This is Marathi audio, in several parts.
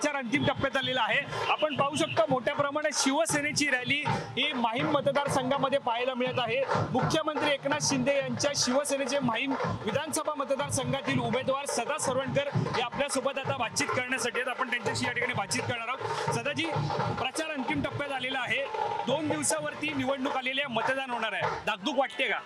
प्रचार अंतिम टप्प्यात आलेला आहे। आपण पाहू शकता मोठ्या प्रमाणात शिवसेनेची रॅली ही माहीम मतदारसंघामध्ये पाहायला मिळत आहे। मुख्यमंत्री एकनाथ शिंदे यांच्या शिवसेनेचे माहीम विधानसभा मतदारसंघातील उमेदवार सदा सरवणकर हे आपल्यासोबत आता बातचीत करण्यासाठी आहेत। आपण त्यांच्याशी या ठिकाणी बातचीत करणार आहोत। सदाजी, प्रचार अंतिम टप्प्यात आलेला आहे, 2 दिवसावरती निवडणूक आलेली आहे, मतदान होणार आहे, धाकधूक वाटते का?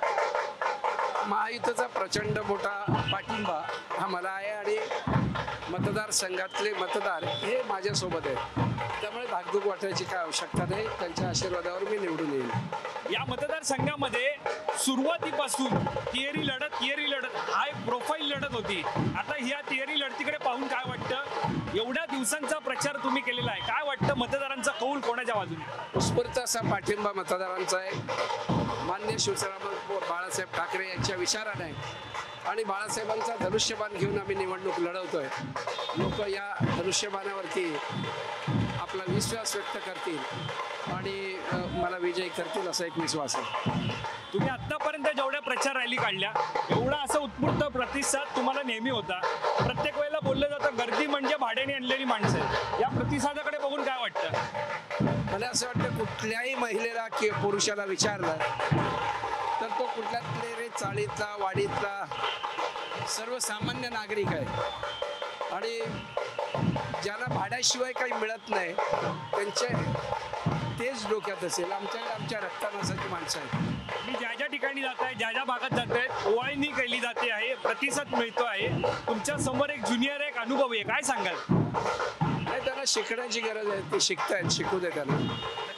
महायुतीचा प्रचंड मोठा पाठिंबा हा मला आहे आणि मतदारसंघातले मतदार हे माझ्यासोबत आहेत, त्यामुळे धाकधूक वाटायची काय आवश्यकता नाही। त्यांच्या आशीर्वादावर मी निवडून येईल। या मतदारसंघामध्ये सुरुवातीपासून तिहेरी लढत हाय प्रोफाईल लढत होती। आता ह्या तिहेरी लढतीकडे पाहून काय वाटतं? एवढ्या दिवसांचा प्रचार तुम्ही केलेला आहे, काय वाटतं मतदारांचा कौल कोणाच्या बाजूने? उत्स्फूर्त असा पाठिंबा मतदारांचा आहे। मान्य शिवसेना बाळासाहेब ठाकरे यांच्या विचाराने आणि बाळासाहेबांचा धनुष्यबाण घेऊन आम्ही निवडणूक लढवतोय। लोक या धनुष्यबाणावरती आपला विश्वास व्यक्त करतील आणि मला विजयी करतील असा एक विश्वास आहे। तुम्ही आतापर्यंत जेवढ्या प्रचार रॅली काढल्या एवढा असा उत्स्फूर्त प्रतिसाद तुम्हाला नेहमी होता। प्रत्येक वेळेला बोललं जातं गर्दी म्हणजे भाड्याने आणलेली माणसं आहे, या प्रतिसादाकडे बघून काय वाटतं? मला असं वाटतं कुठल्याही महिलेला किंवा पुरुषाला विचारलं तर तो कुठल्यातले रे चाळीतला वाडीतला सर्वसामान्य नागरिक आहे आणि ज्यांना भाड्याशिवाय काही मिळत नाही त्यांचे तेच डोक्यात असेल। आमच्या रक्तानासाची माणसं आहेत। मी ज्या ठिकाणी जात आहे, ज्या भागात जात आहे, ओवाळणी केली जाते आहे, प्रतिसाद मिळतो आहे। तुमच्या समोर एक ज्युनियर एक अनुभवी आहे, काय सांगाल? नाही, त्यांना शिकण्याची गरज आहे, ते शिकतायत, शिकू दे त्यांना।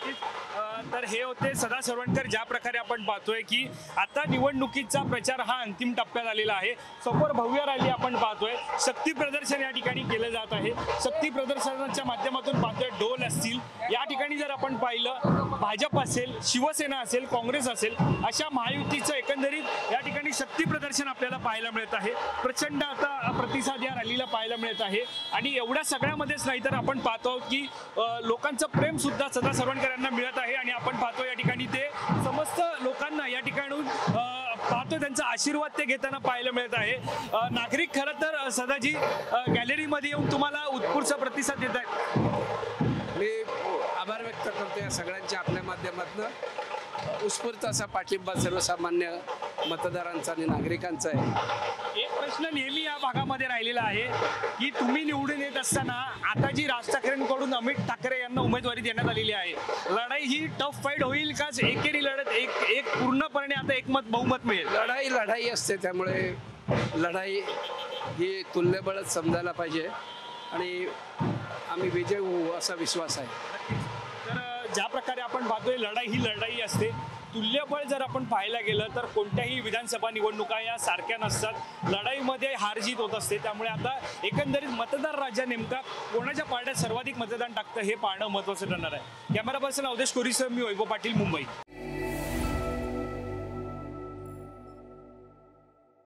तर हे होते सदा सरवणकर। ज्या प्रकारे आपण पाहतोय की आता निवडणुकीचा प्रचार हा अंतिम टप्प्यात आलेला आहे। समोर भव्य रॅली आपण पाहतोय, शक्ती प्रदर्शन या ठिकाणी केलं जात आहे। शक्ती प्रदर्शनाच्या माध्यमातून पाहतोय ढोल असतील, या ठिकाणी जर आपण पाहिलं भाजप असेल, शिवसेना असेल, काँग्रेस असेल, अशा महायुतीचं एकंदरीत या ठिकाणी शक्ती प्रदर्शन आपल्याला पाहायला मिळत आहे। प्रचंड आता प्रतिसाद या रॅलीला पाहायला मिळत आहे आणि एवढ्या सगळ्यामध्येच नाही तर आपण पाहतो की लोकांचं प्रेम सुद्धा सदा सरवणकर यांना मिळत आहे आणि आपण पाहतो या ठिकाणी ते समस्त लोकांना या ठिकाणून पाहतो त्यांचा आशीर्वाद ते घेताना पाहायला मिळत आहे। नागरिक खरं तर सदाजी गॅलरीमध्ये येऊन तुम्हाला उत्स्फूर्त प्रतिसाद देत आहेत। मी आभार व्यक्त करतो या सगळ्यांच्या आपल्या माध्यमातून। उत्स्फूर्त असा पाठिंबा सर्वसामान्य मतदारांचा आणि नागरिकांचा आहे। एक प्रश्न नेहमी या भागामध्ये राहिलेला आहे की तुम्ही निवडून येत असताना आता जी राज ठाकरेंकडून अमित ठाकरे यांना उमेदवारी देण्यात आलेली आहे, लढाई ही टफ फाईट होईल का? एकेरी लढत एक पूर्णपणे आता एकमत बहुमत मिळेल? लढाई असते, त्यामुळे लढाई ही तुल्यबळच समजायला पाहिजे आणि आम्ही विजय होऊ असा विश्वास आहे। तर ज्या प्रकारे आपण पाहतोय लढाई असते, तुल्यबळ जर आपण पाहायला गेलं तर कोणत्याही विधानसभा निवडणुका या सारख्या नसतात, लढाईमध्ये हार जीत होत असते। त्यामुळे आता एकंदरीत मतदार राजा नेमका कोणाच्या पारड्यात सर्वाधिक मतदान टाकतं हे पाहणं महत्त्वाचं ठरणार आहे। कॅमेरा पर्सन अवधेश कोरीसह मी वैभव पाटील, मुंबई।